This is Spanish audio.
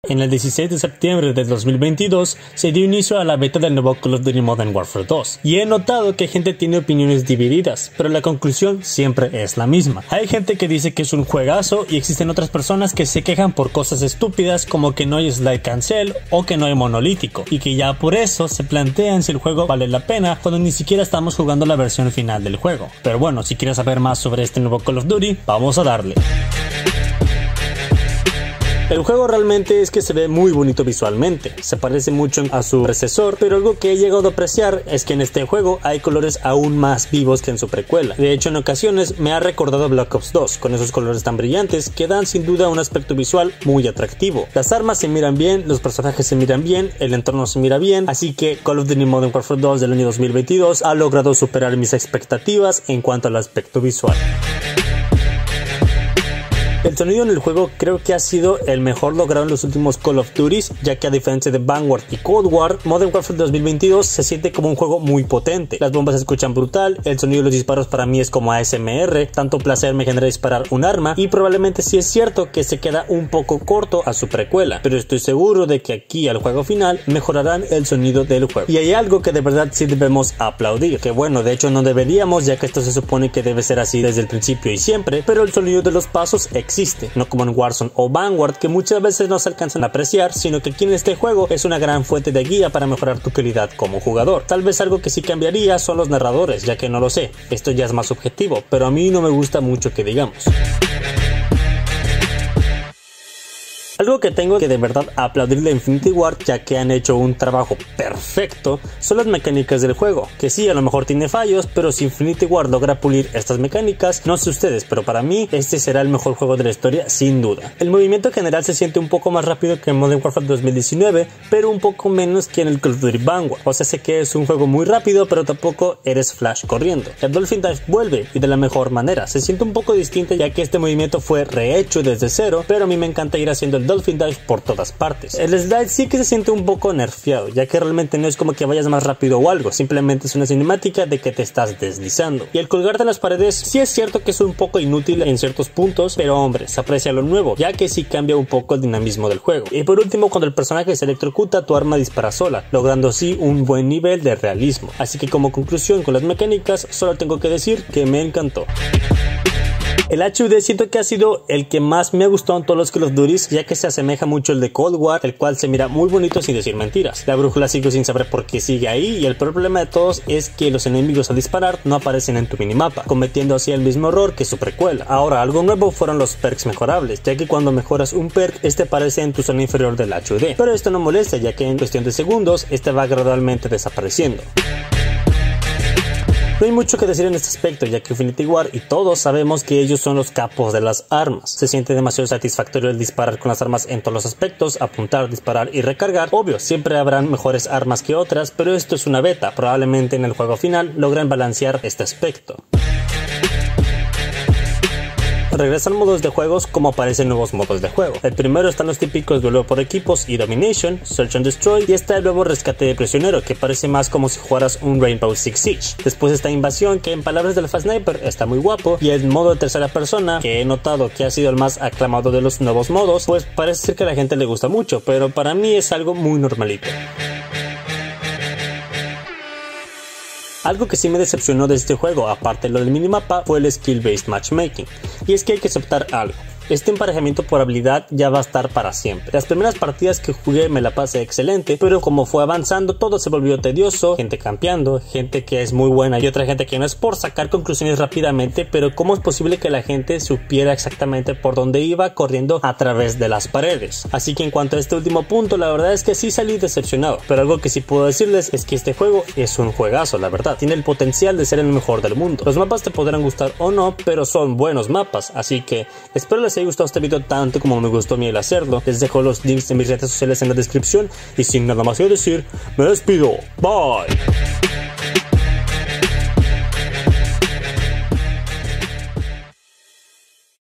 En el 16 de septiembre de 2022 se dio inicio a la beta del nuevo Call of Duty Modern Warfare 2 y he notado que gente tiene opiniones divididas, pero la conclusión siempre es la misma. Hay gente que dice que es un juegazo y existen otras personas que se quejan por cosas estúpidas como que no hay slide cancel o que no hay monolítico y que ya por eso se plantean si el juego vale la pena cuando ni siquiera estamos jugando la versión final del juego. Pero bueno, si quieres saber más sobre este nuevo Call of Duty, vamos a darle. El juego realmente es que se ve muy bonito visualmente, se parece mucho a su predecesor, pero algo que he llegado a apreciar es que en este juego hay colores aún más vivos que en su precuela. De hecho, en ocasiones me ha recordado Black Ops 2, con esos colores tan brillantes que dan sin duda un aspecto visual muy atractivo. Las armas se miran bien, los personajes se miran bien, el entorno se mira bien, así que Call of Duty Modern Warfare 2 del año 2022 ha logrado superar mis expectativas en cuanto al aspecto visual. El sonido en el juego creo que ha sido el mejor logrado en los últimos Call of Duty, ya que a diferencia de Vanguard y Cold War, Modern Warfare 2022 se siente como un juego muy potente. Las bombas se escuchan brutal, el sonido de los disparos para mí es como ASMR, tanto placer me genera disparar un arma y probablemente sí es cierto que se queda un poco corto a su precuela, pero estoy seguro de que aquí al juego final mejorarán el sonido del juego. Y hay algo que de verdad sí debemos aplaudir, que bueno, de hecho no deberíamos, ya que esto se supone que debe ser así desde el principio y siempre, pero el sonido de los pasos existe, no como en Warzone o Vanguard que muchas veces no se alcanzan a apreciar, sino que aquí en este juego es una gran fuente de guía para mejorar tu calidad como jugador. Tal vez algo que sí cambiaría son los narradores, ya que no lo sé, esto ya es más subjetivo, pero a mí no me gusta mucho que digamos. Algo que tengo que de verdad aplaudirle a Infinity Ward, ya que han hecho un trabajo perfecto, son las mecánicas del juego, que sí, a lo mejor tiene fallos, pero si Infinity Ward logra pulir estas mecánicas, no sé ustedes, pero para mí este será el mejor juego de la historia sin duda. El movimiento general se siente un poco más rápido que en Modern Warfare 2019, pero un poco menos que en el Call of Duty Vanguard, o sea, sé que es un juego muy rápido, pero tampoco eres Flash corriendo. El Dolphin Dive vuelve y de la mejor manera, se siente un poco distinto ya que este movimiento fue rehecho desde cero, pero a mí me encanta ir haciendo el Dolphin Dive por todas partes. El slide sí que se siente un poco nerfeado, ya que realmente no es como que vayas más rápido o algo, simplemente es una cinemática de que te estás deslizando. Y el colgarte en las paredes sí es cierto que es un poco inútil en ciertos puntos, pero hombre, se aprecia lo nuevo, ya que sí cambia un poco el dinamismo del juego. Y por último, cuando el personaje se electrocuta, tu arma dispara sola, logrando así un buen nivel de realismo. Así que como conclusión con las mecánicas, solo tengo que decir que me encantó. El HUD siento que ha sido el que más me ha gustado en todos los Call of Duty, ya que se asemeja mucho al de Cold War, el cual se mira muy bonito sin decir mentiras. La brújula sigo sin saber por qué sigue ahí y el problema de todos es que los enemigos al disparar no aparecen en tu minimapa, cometiendo así el mismo error que su precuela. Ahora, algo nuevo fueron los perks mejorables, ya que cuando mejoras un perk, este aparece en tu zona inferior del HUD, pero esto no molesta, ya que en cuestión de segundos, este va gradualmente desapareciendo. No hay mucho que decir en este aspecto, ya que Infinity Ward y todos sabemos que ellos son los capos de las armas. Se siente demasiado satisfactorio el disparar con las armas en todos los aspectos, apuntar, disparar y recargar. Obvio, siempre habrán mejores armas que otras, pero esto es una beta. Probablemente en el juego final logran balancear este aspecto. Regresan modos de juegos como aparecen nuevos modos de juego. El primero están los típicos duelo por equipos y Domination, Search and Destroy, y está el nuevo rescate de prisionero que parece más como si jugaras un Rainbow Six Siege. Después está Invasión, que en palabras del Sniper está muy guapo, y el modo de tercera persona, que he notado que ha sido el más aclamado de los nuevos modos, pues parece ser que a la gente le gusta mucho, pero para mí es algo muy normalito. Algo que sí me decepcionó de este juego, aparte de lo del minimapa, fue el skill-based matchmaking. Y es que hay que aceptar algo. Este emparejamiento por habilidad ya va a estar para siempre. Las primeras partidas que jugué me la pasé excelente, pero como fue avanzando todo se volvió tedioso, gente campeando, gente que es muy buena y otra gente que no, es por sacar conclusiones rápidamente, pero ¿cómo es posible que la gente supiera exactamente por dónde iba corriendo a través de las paredes? Así que en cuanto a este último punto, la verdad es que sí salí decepcionado, pero algo que sí puedo decirles es que este juego es un juegazo, la verdad. Tiene el potencial de ser el mejor del mundo. Los mapas te podrán gustar o no, pero son buenos mapas, así que espero les haya gustado este video tanto como me gustó a mí el hacerlo. Les dejo los links de mis redes sociales en la descripción y sin nada más que decir, me despido. Bye.